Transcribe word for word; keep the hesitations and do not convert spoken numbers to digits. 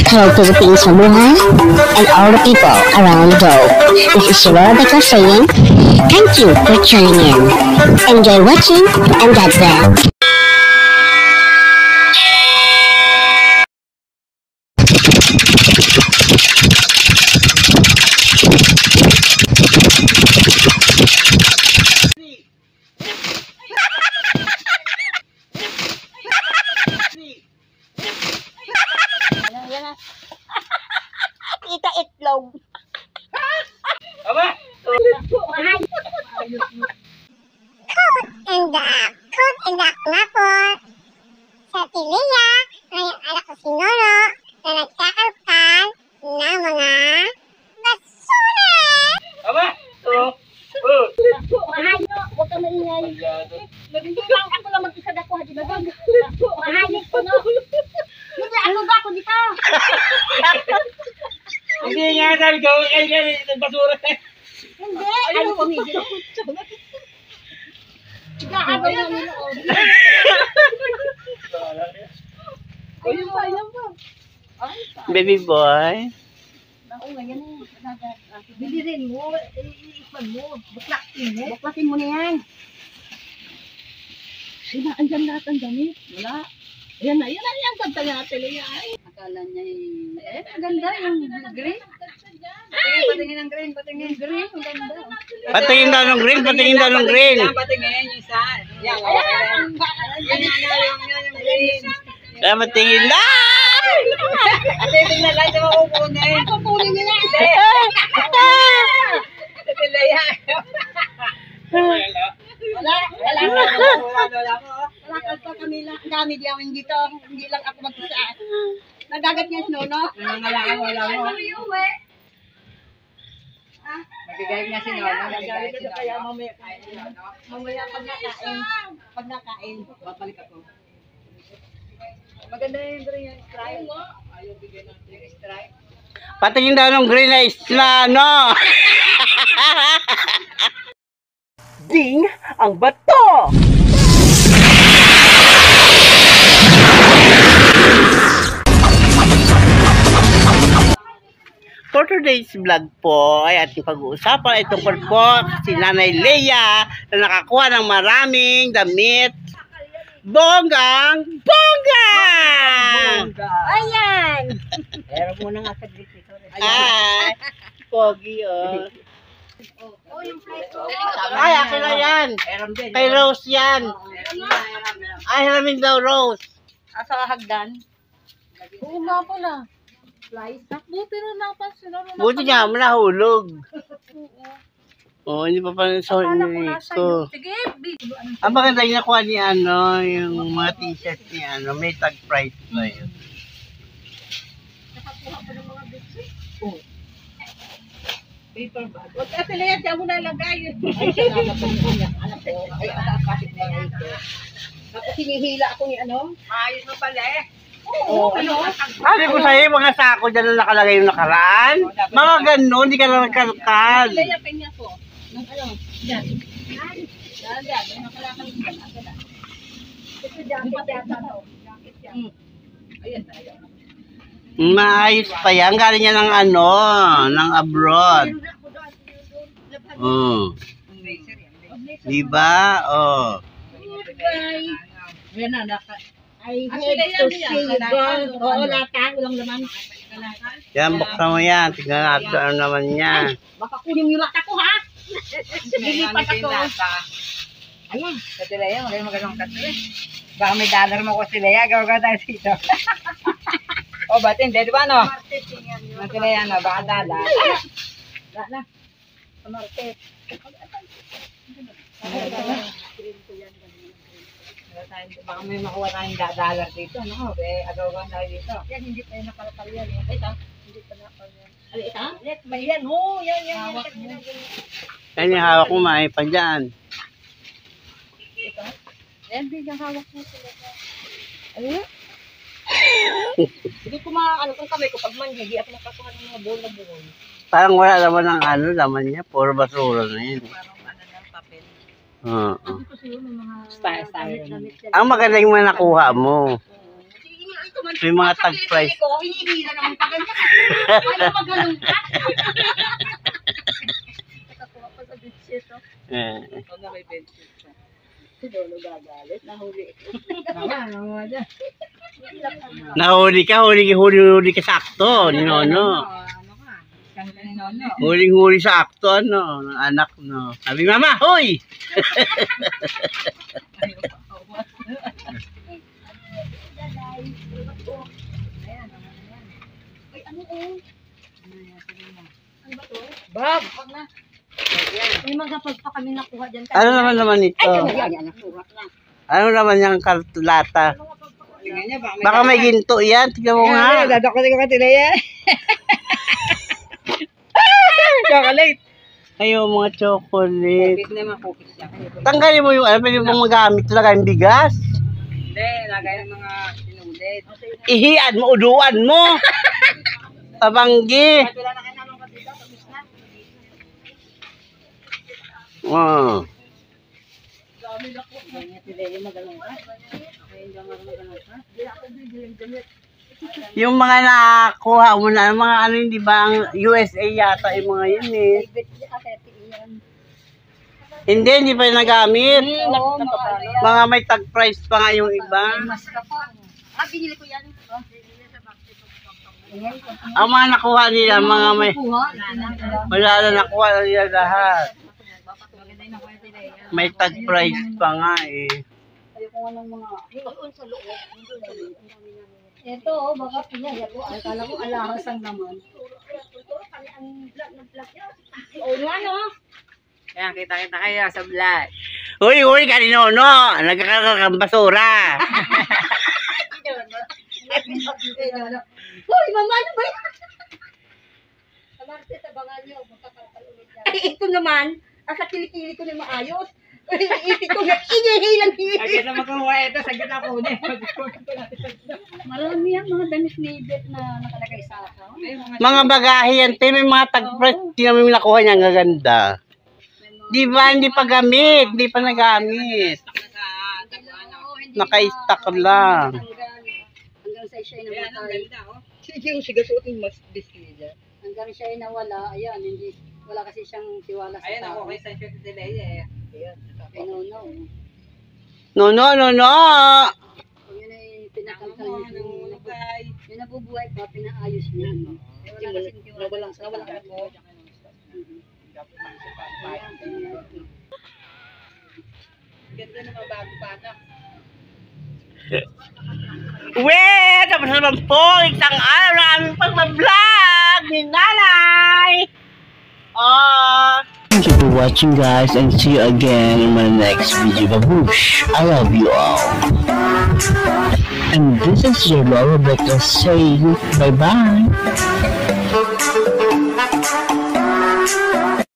Hello Philippines, Mamuhay, and all the people around the globe. This is Shirora Beka saying, thank you for tuning in. Enjoy watching, and God bless. Kita itlog. Aba! Cook and the cook and the nga po sa Tilia ngayong anak ko si Noro na nagkakalkal ng mga basura. Aba! Oo! Oo! Huwag kang maingay. Hindi lang ako lang mag-isa na ko. Mahanip ko no. Hindi ano ba ako dito? Hindi nga sabi ko, ay ay ay basura. Hindi. Ano ko medyo. Gaano na nila. Ayun pa, ayun pa. Baby boy. Oo, ganyan eh. Bilirin mo, iipan mo, buklakin mo. Buklakin mo na yan. Sina, andyan lahat ang damit. Wala. Ayan na, yan na yan. Ganda natin yan. Akala niya yung... Eh, maganda yung green. Ay! Patingin ang green, patingin. Green, ang ganda. Patingin daw ng green, patingin daw ng green. Patingin yung isa. Yan, Ayan! yan, yan, yung green. Kaya patingin na! At tingnan lang siya makukunin. Kukunin nila. Ito sila yan. Wala, wala. Wala, wala mo. Wala ka kami lang. Ang dami diyan dito. Hindi lang ako mag-isa. Nagagat niya snow, no? Wala mo, wala mo. Nagigayag niya si Nono. Nagigayag si Kaya Nono. mamaya, mamaya pag nakain, pag nakain, babalik ako. Maganda yung green yung stripe. Ayaw bigyan ng yung stripe. Patingin daw ng green na isla, no? Ding ang bato! For today's vlog po ay ating pag-uusapan ay tungkol po si Nanay Leia na nakakuha ng maraming damit. Bonggang bongga! Ayan! Pero muna nga sa dito. Ay, pogi oh. Oh, yung plate ko. Ay, akin na yan. Meron din. Kay Rose yan. Ay, halamin daw Rose. Asa hagdan? Oo nga pala. Flies. Buti na napansin. Buti nga, malahulog. Oo, hindi pa pa sa ko. Sige, video. Ang maganda yung nakuha ni ano, yung mga t-shirt ni ano, may tag price na yun. Nakakuha pa ng mga biscuit. Paper bag. Huwag kasi na yan, siya mo na lagay. Ay, salamat sa mga anak ko. Ay, akakasip na nga ito. Tapos hinihila ako ni ano. Ayos mo pala eh. Oo, ano? Sabi ko sa'yo, mga sako dyan na nakalagay yung nakaraan. Mga ganun, hindi ka lang nagkalkal. Kaya pinya ko. Ng ano? Yan. Yan, yan. Yan, nakalakal ko. Asa na. Ito jacket yata to. Jacket yan. Ayan, ayan. Maayos pa yan. Galing yan ng ano, ng abroad. Oh. Diba? Oh. Bye. Yan na, naka. I Ah, hate sila to yan, see yan. you Kalatan, go. Oo, ano? lata. Walang laman. Yan, buksan mo yan. Tignan natin ano naman yan. Baka kunin yung lata ko, ha? Lilipat ako. Ayun, sa Tilaya, magandang magandang katulad. Baka may dollar mo ko sa Tilaya, gawa ka tayo dito. O, ba't hindi, di ba no? Sa Tilaya na, baka dollar. Wala na. Sa market. Baka may makuha tayong da- dollar dito, no? Eh, agawan tayo dito. Yan, hindi pa yung nakalakal yan. eh. Ito, hindi pa nakalakal yan. Ano ito? Yan, may yan. Oo, yan, yan. Hawak yan. mo. Yan yung hawak mo, may pa dyan. Ito? Yan, din yung hawak mo sila. Ano yan? Hindi ko ma-ano kung kamay ko pag manhigi at makakuha ng mga bowl na buhol. Parang wala naman ng ano, laman niya. Puro basura na yun. Parang ano ng papel. Oo. Kasi yun, may mga Style, style. damit-damit yan. Ang maganda yung mga nakuha mo. Sige nga, ito May mga tag price. Ko, hinihila naman pa ganyan. Ayaw magaling ka. Nakakuha pa sa bedsheet, oh. Eh. Pag na may bedsheet ka. Si Lolo gagalit, nahuli ito. Tama, nakuha dyan. Nahuli ka, huli, huli, huli ka sakto, ni Nono. Ano ka? Isang ka ni Nono. Huling-huli sa akto, ano, ng anak, no. Sabi, Mama, hoy! Bob! Wag na. May mga pag pa kami nakuha dyan. Ano naman naman ito? Ay, yan, nakuha lang. Ano naman yung kartulata? Tingnan niya, Baka may ginto yan, tignan mo nga. Dadakutin ko ka tilaya. Chocolate. Ayaw, mga chocolate. Cookies naman, cookies siya. Tanggalin mo yung, ano, pwede mong magamit talaga yung bigas. Hindi, lagay ng mga sinulid. Ihian mo, uduan mo. Tabanggi. Wala na kayo naman dito, tapos na. Oh. Ganyan tilaya, magalang ka. Ay, hindi ako magalang ka. Hindi ako bibiling damit. Yung mga nakuha mo na, mga ano, hindi ba, ang U S A yata yung mga yun eh. Hindi, hindi pa yung nagamit. Oo, Mga may tag price pa nga yung iba. mas ka pa. Ah, binili ko yan. Ang mga nakuha nila, mga may, Kuha. wala na nakuha nila lahat. May tag price pa nga eh. Ayoko nga ng mga, doon sa loob. Ito, oh, baka pinaya ko. Akala ko alahasang naman. Oo nga, no? Kaya kita-kita kayo sa vlog. Uy, uy, kanino, no? Nagkakaroon ng basura. Hoy, mama, ano ba yan? Sa Martes, abangan nyo. Magkakaroon yan. Ay, ito naman. Asa kilikili ko na maayos. Iisip ko na, inihilang hihilang. Agad na magkuha ito, saglit na kunin. Marami yan, mga damit ni Beth na nakalagay sa account. Mga bagahe yan, te, may mga tag price. Tingnan mo yung nakuha niya, ang gaganda. Di ba, hindi pa gamit, hindi pa nagamit. Naka-stock lang. Hanggang sa siya ay namatay. Sige, yung sigasutin mas display dyan. Hanggang siya ay nawala, ayan, hindi, wala kasi siyang tiwala sa Ayun ako, tao. may sensyo sa delay eh. Ayun. Ay, no, no. No, no, no, no. Kung yun ay pinakalkal niya, Ano, nagay. yun nabubuhay pa, pinaayos niya. Eh, wala kasing tiwala. Nawalang sa Nawala walang ako. Ganda naman bago pa na. Weh, tapos naman po, isang araw na aming pagbablog ni Nanay. Oh. Thank you for watching, guys, and see you again in my next video. Babush, I love you all. And this is your Laura Rebecca saying bye-bye.